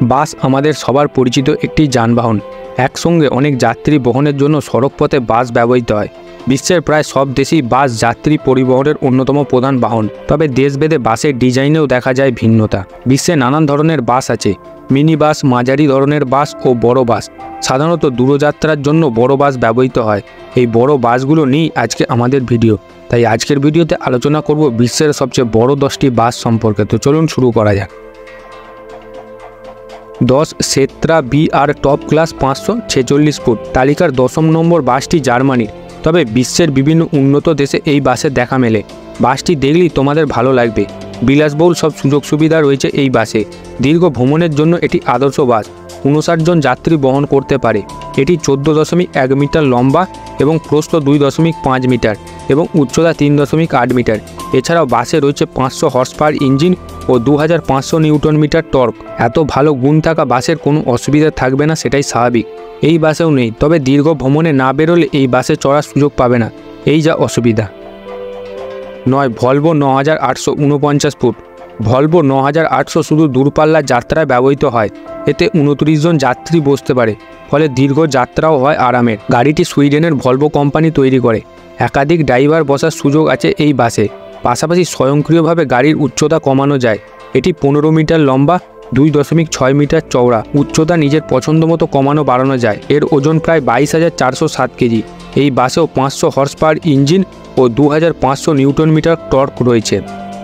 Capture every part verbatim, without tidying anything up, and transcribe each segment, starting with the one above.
বাস আমাদের সবার পরিচিত একটি যানবাহন। একসঙ্গে অনেক যাত্রী বহনের জন্য সড়কপথে বাস ব্যবহৃত হয়। বিশ্বের প্রায় সব দেশেই বাস যাত্রী পরিবহনের অন্যতম প্রধান বাহন। তবে দেশভেদে বাসের ডিজাইনেও দেখা যায় ভিন্নতা। বিশ্বে নানান ধরনের বাস আছে, মিনি বাস, মাঝারি ধরনের বাস ও বড় বাস। সাধারণত দূরযাত্রার জন্য বড় বাস ব্যবহৃত হয়। এই বড় বাসগুলো নিয়েই আজকে আমাদের ভিডিও। তাই আজকের ভিডিওতে আলোচনা করব বিশ্বের সবচেয়ে বড় দশটি বাস সম্পর্কে। তো চলুন শুরু করা যাক। দশ সেত্রা বি আর টপ ক্লাস পাঁচশো ছেচল্লিশ ফুট। তালিকার দশম নম্বর বাসটি জার্মানির, তবে বিশ্বের বিভিন্ন উন্নত দেশে এই বাসের দেখা মেলে। বাসটি দেখলেই তোমাদের ভালো লাগবে। বিলাসবহুল সব সুযোগ সুবিধা রয়েছে এই বাসে। দীর্ঘ ভ্রমণের জন্য এটি আদর্শ বাস। উনষাট জন যাত্রী বহন করতে পারে। এটি চোদ্দো দশমিক এক মিটার লম্বা এবং প্রস্থ দুই দশমিক পাঁচ মিটার এবং উচ্চতা তিন দশমিক আট মিটার। এছাড়াও বাসে রয়েছে পাঁচশো হর্স পাওয়ার ইঞ্জিন ও দু হাজার পাঁচশো নিউটন মিটার টর্ক। এত ভালো গুণ থাকা বাসের কোনো অসুবিধা থাকবে না, সেটাই স্বাভাবিক। এই বাসেও নেই, তবে দীর্ঘ ভ্রমণে না বেরোলে এই বাসে চড়ার সুযোগ পাবে না, এই যা অসুবিধা। নয় ভলভো ন হাজার আটশো উনপঞ্চাশ ফুট। ভলভো ন হাজার আটশো শুধু দূরপাল্লার যাত্রায় ব্যবহৃত হয়। এতে উনত্রিশ জন যাত্রী বসতে পারে, ফলে দীর্ঘ যাত্রাও হয় আরামের। গাড়িটি সুইডেনের ভলভো কোম্পানি তৈরি করে। একাধিক ড্রাইভার বসার সুযোগ আছে এই বাসে। পাশাপাশি স্বয়ংক্রিয়ভাবে গাড়ির উচ্চতা কমানো যায়। এটি পনেরো মিটার লম্বা, দুই দশমিক ছয় মিটার চওড়া। উচ্চতা নিজের পছন্দ মতো কমানো বাড়ানো যায়। এর ওজন প্রায় বাইশ হাজার চারশো সাত কেজি। এই বাসেও পাঁচশো হর্স পাওয়ার ইঞ্জিন ও দু হাজার পাঁচশো নিউটন মিটার টর্ক রয়েছে।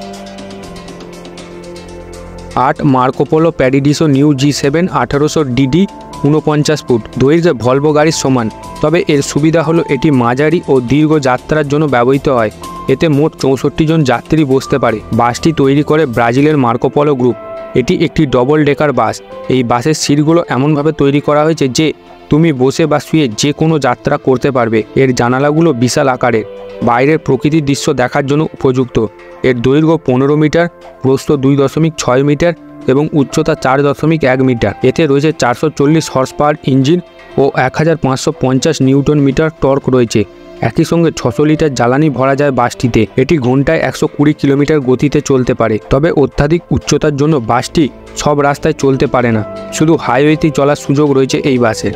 আট Marcopolo Paradiso new G seven আঠারোশো ডিডি উনপঞ্চাশ ফুট। দৈর্ঘ্যে ভলভো গাড়ির সমান, তবে এর সুবিধা হলো এটি মাঝারি ও দীর্ঘ যাত্রার জন্য ব্যবহৃত হয়। এতে মোট চৌষট্টি জন যাত্রী বসতে পারে। বাসটি তৈরি করে ব্রাজিলের মার্কোপোলো গ্রুপ। এটি একটি ডবল ডেকার বাস। এই বাসের সিটগুলো এমনভাবে তৈরি করা হয়েছে যে তুমি বসে বা শুয়ে যে কোনো যাত্রা করতে পারবে। এর জানালাগুলো বিশাল আকারের, বাইরের প্রকৃতির দৃশ্য দেখার জন্য উপযুক্ত। এর দৈর্ঘ্য পনেরো মিটার, প্রস্থ দুই দশমিক ছয় মিটার এবং উচ্চতা চার দশমিক এক মিটার। এতে রয়েছে চারশো চল্লিশ হর্স পাওয়ার ইঞ্জিন ও এক হাজার পাঁচশো পঞ্চাশ নিউটন মিটার টর্ক রয়েছে। একই সঙ্গে ছশো লিটার জ্বালানি ভরা যায় বাসটিতে। এটি ঘন্টায় একশো কুড়ি কিলোমিটার গতিতে চলতে পারে। তবে অত্যাধিক উচ্চতার জন্য বাসটি সব রাস্তায় চলতে পারে না, শুধু হাইওয়েতেই চলার সুযোগ রয়েছে এই বাসের।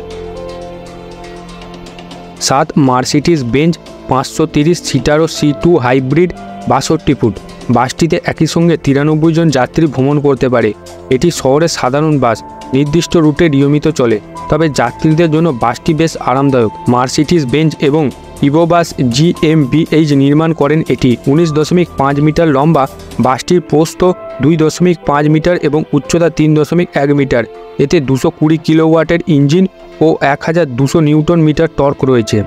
সাত মার্সিডিজ বেঞ্জ পাঁচশো তিরিশ সিটারো সি টু হাইব্রিড বাষট্টি ফুট। বাসটিতে একই সঙ্গে তিরানব্বই জন যাত্রী ভ্রমণ করতে পারে। এটি শহরের সাধারণ বাস, নির্দিষ্ট রুটে নিয়মিত চলে। তবে যাত্রীদের জন্য বাসটি বেশ আরামদায়ক। মার্সিডিজ বেঞ্জ এবং Evobus G M B H নির্মাণ করেন এটি। উনিশ দশমিক পাঁচ মিটার লম্বা, বাসটির প্রস্থ দুই দশমিক পাঁচ মিটার এবং উচ্চতা তিন দশমিক এক মিটার। এতে দুশো কুড়ি কিলোওয়াটের ইঞ্জিন ও এক হাজার দুশো নিউটন মিটার টর্ক রয়েছে।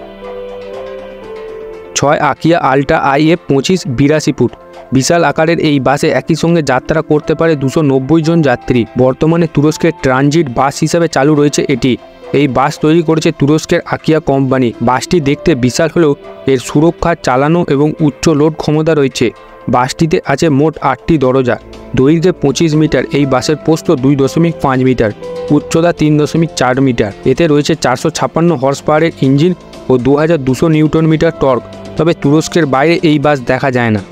ছয় আকিয়া আল্ট্রা আই এফ পঁচিশ বিরাশি ফুট। বিশাল আকারের এই বাসে একই সঙ্গে যাত্রা করতে পারে দুশো নব্বই জন যাত্রী। বর্তমানে তুরস্কের ট্রানজিট বাস হিসাবে চালু রয়েছে এটি। এই বাস তৈরি করেছে তুরস্কের আকিয়া কোম্পানি। বাসটি দেখতে বিশাল হলেও এর সুরক্ষা, চালানো এবং উচ্চ লোড ক্ষমতা রয়েছে। বাসটিতে আছে মোট আটটি দরজা। দৈর্ঘ্যে পঁচিশ মিটার। এই বাসের প্রস্থ দুই দশমিক পাঁচ মিটার, উচ্চতা তিন দশমিক চার মিটার। এতে রয়েছে চারশো ছাপ্পান্ন হর্স পাওয়ারের ইঞ্জিন ও দু হাজার দুশো নিউটন মিটার টর্ক। তবে তুরস্কের বাইরে এই বাস দেখা যায় না।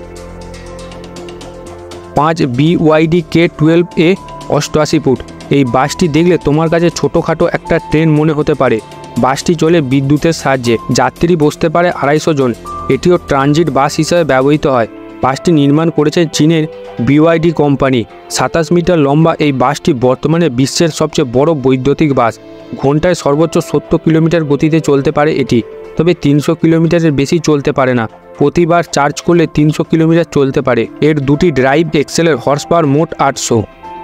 পাঁচ বিওয়াইডি কে টুয়েলভ এ অষ্টআশি ফুট। এই বাসটি দেখলে তোমার কাছে ছোটোখাটো একটা ট্রেন মনে হতে পারে। বাসটি চলে বিদ্যুতের সাহায্যে। যাত্রী বসতে পারে আড়াইশো জন। এটিও ট্রানজিট বাস হিসাবে ব্যবহৃত হয়। বাসটি নির্মাণ করেছে চীনের বিওয়াইডি কোম্পানি। সাতাশ মিটার লম্বা এই বাসটি বর্তমানে বিশ্বের সবচেয়ে বড় বৈদ্যুতিক বাস। ঘন্টায় সর্বোচ্চ সত্তর কিলোমিটার গতিতে চলতে পারে এটি, তবে তিনশো কিলোমিটারের বেশি চলতে পারে না। প্রতিবার চার্জ করলে তিনশো কিলোমিটার চলতে পারে। এর দুটি ড্রাইভ এক্সেলের হর্স পাওয়ার মোট আটশো।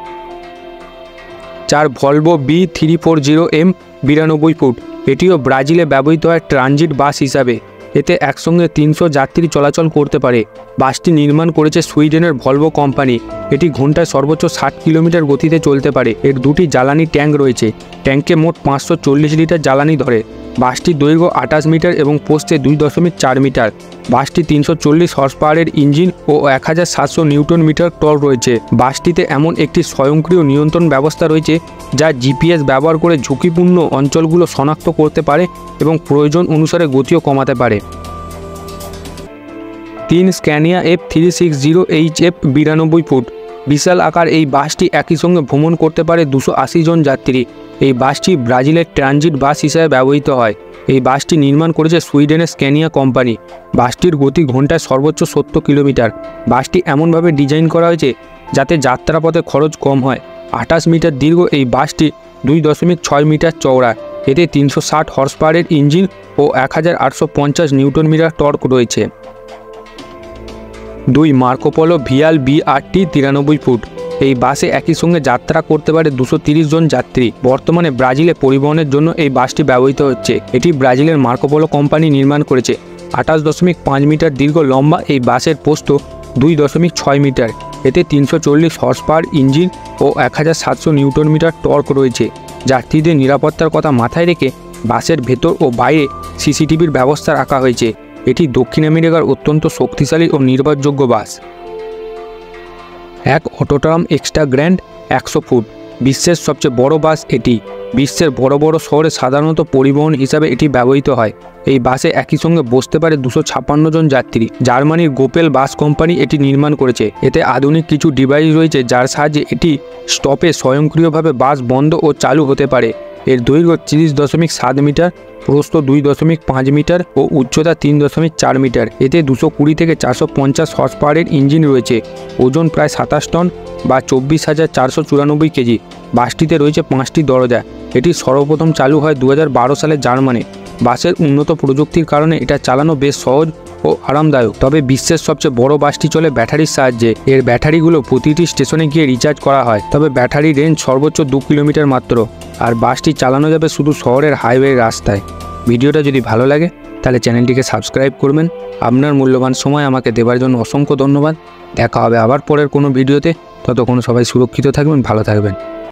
চার Volvo B three four zero M বিরানব্বই ফুট। এটিও ব্রাজিলে ব্যবহৃত হয় ট্রানজিট বাস হিসাবে। এতে একসঙ্গে তিনশো যাত্রী চলাচল করতে পারে। বাসটি নির্মাণ করেছে সুইডেনের ভলভো কোম্পানি। এটি ঘন্টায় সর্বোচ্চ ষাট কিলোমিটার গতিতে চলতে পারে। এর দুটি জ্বালানি ট্যাঙ্ক রয়েছে। ট্যাঙ্কে মোট পাঁচশো চল্লিশ লিটার জ্বালানি ধরে। বাসটির দৈর্ঘ্য আঠাশ মিটার এবং প্রস্থে দুই দশমিক চার মিটার। বাসটি তিনশো চল্লিশ হর্স পাওয়ারের ইঞ্জিন ও এক হাজার সাতশো নিউটন মিটার টর্ক রয়েছে। বাসটিতে এমন একটি স্বয়ংক্রিয় নিয়ন্ত্রণ ব্যবস্থা রয়েছে যা জিপিএস ব্যবহার করে ঝুঁকিপূর্ণ অঞ্চলগুলো শনাক্ত করতে পারে এবং প্রয়োজন অনুসারে গতিও কমাতে পারে। তিন Scania F three six zero H F বিরানব্বই ফুট। বিশাল আকার এই বাসটি একই সঙ্গে ভ্রমণ করতে পারে দুশো আশি জন যাত্রী। এই বাসটি ব্রাজিলের ট্রানজিট বাস হিসেবে ব্যবহৃত হয়। এই বাসটি নির্মাণ করেছে সুইডেনের স্ক্যানিয়া কোম্পানি। বাসটির গতি ঘন্টায় সর্বোচ্চ সত্তর কিলোমিটার। বাসটি এমনভাবে ডিজাইন করা হয়েছে যাতে যাত্রাপথে খরচ কম হয়। আঠাশ মিটার দীর্ঘ এই বাসটি দুই দশমিক ছয় মিটার চওড়া। এতে তিনশো ষাট হর্স পাওয়ারের ইঞ্জিন ও এক হাজার আটশো পঞ্চাশ নিউটন মিটার টর্ক রয়েছে। দুই মার্কোপোলো ভিয়াল বি আটটি তিরানব্বই ফুট। এই বাসে একই সঙ্গে যাত্রা করতে পারে দুশো তিরিশ জন যাত্রী। বর্তমানে ব্রাজিলে পরিবহনের জন্য এই বাসটি ব্যবহৃত হচ্ছে। এটি ব্রাজিলের মার্কোপোলো কোম্পানি নির্মাণ করেছে। আঠাশ দশমিক পাঁচ মিটার দীর্ঘ লম্বা এই বাসের প্রস্থ দুই দশমিক ছয় মিটার। এতে তিনশো চল্লিশ হর্স পাওয়ার ইঞ্জিন ও এক হাজার সাতশো নিউটন মিটার টর্ক রয়েছে। যাত্রীদের নিরাপত্তার কথা মাথায় রেখে বাসের ভেতর ও বাইরে সিসিটিভির ব্যবস্থা রাখা হয়েছে। এটি দক্ষিণ আমেরিকার অত্যন্ত শক্তিশালী ও নির্ভরযোগ্য বাস। এক অটোট্রাম এক্সট্রা গ্র্যান্ড একশো ফুট। বিশ্বের সবচেয়ে বড় বাস এটি। বিশ্বের বড় বড় শহরে সাধারণত পরিবহন হিসাবে এটি ব্যবহৃত হয়। এই বাসে একই সঙ্গে বসতে পারে দুশো ছাপ্পান্ন জন যাত্রী। জার্মানির গোপেল বাস কোম্পানি এটি নির্মাণ করেছে। এতে আধুনিক কিছু ডিভাইস রয়েছে যার সাহায্যে এটি স্টপে স্বয়ংক্রিয়ভাবে বাস বন্ধ ও চালু হতে পারে। এর দৈর্ঘ্য তিরিশ দশমিক সাত মিটার, প্রস্থ দুই দশমিক পাঁচ মিটার ও উচ্চতা তিন দশমিক চার মিটার। এতে দুশো কুড়ি থেকে চারশো পঞ্চাশ হর্স পাওয়ারের ইঞ্জিন রয়েছে। ওজন প্রায় সাতাশ টন বা চব্বিশ হাজার চারশো চুরানব্বই কেজি। বাসটিতে রয়েছে পাঁচটি দরজা। এটি সর্বপ্রথম চালু হয় দু হাজার বারো সালে জার্মানি। বাসের উন্নত প্রযুক্তির কারণে এটা চালানো বেশ সহজ ও আরামদায়ক। তবে বিশ্বের সবচেয়ে বড় বাসটি চলে ব্যাটারির সাহায্যে। এর ব্যাটারিগুলো প্রতিটি স্টেশনে গিয়ে রিচার্জ করা হয়। তবে ব্যাটারি রেঞ্জ সর্বোচ্চ দু কিলোমিটার মাত্র। আর বাসটি চালানো যাবে শুধু শহরের হাইওয়ে রাস্তায়। ভিডিওটা যদি ভালো লাগে তাহলে চ্যানেলটিকে সাবস্ক্রাইব করবেন। আপনার মূল্যবান সময় আমাকে দেওয়ার জন্য অসংখ্য ধন্যবাদ। দেখা হবে আবার পরের কোনো ভিডিওতে। ততক্ষণ সবাই সুরক্ষিত থাকবেন, ভালো থাকবেন।